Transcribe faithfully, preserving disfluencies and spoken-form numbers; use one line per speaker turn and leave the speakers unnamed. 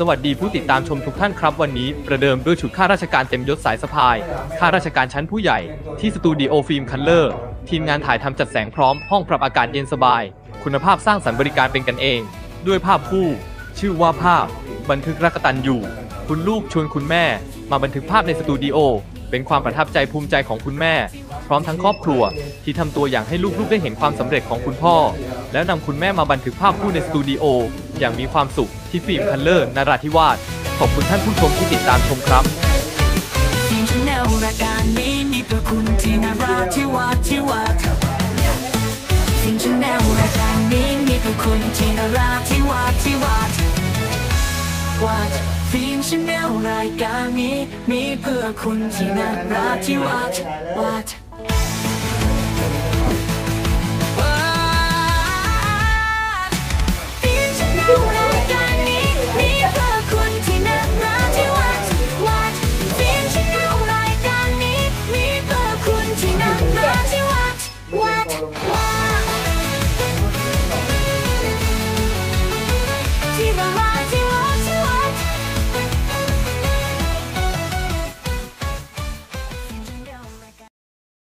สวัสดีผู้ติดตามชมทุกท่านครับวันนี้ประเดิมด้วยชุดข้าราชการเต็มยศสายสะพายข้าราชการชั้นผู้ใหญ่ที่สตูดิโอฟิล์มคัลเลอร์ทีมงานถ่ายทำจัดแสงพร้อมห้องปรับอากาศเย็นสบายคุณภาพสร้างสรรค์บริการเป็นกันเองด้วยภาพคู่ชื่อว่าภาพบันทึกรักตัญญูคุณลูกชวนคุณแม่มาบันทึกภาพในสตูดิโอเป็นความประทับใจภูมิใจของคุณแม่พร้อมทั้งครอบครัวที่ทำตัวอย่างให้ลูกๆได้เห็นความสำเร็จของคุณพ่อแล้วนำคุณแม่มาบันทึกภาพคู่ในสตูดิโออย่างมีความสุขที่ฟิล์มคัลเลอร์นราธิวาสขอบคุณท่านผู้ชมที่ติดตามชมครับ
ฟิล์มชแนลรายการนี้มีเพื่อคุณที่นราธิวาสที่วัดฟิล์มชแนลรายการนี้มีเพื่อคุณที่นราธิวาสที่วัดวัดฟิล์มชแนลรายการนี้มีเพื่อคุณที่นราธิวาสวัด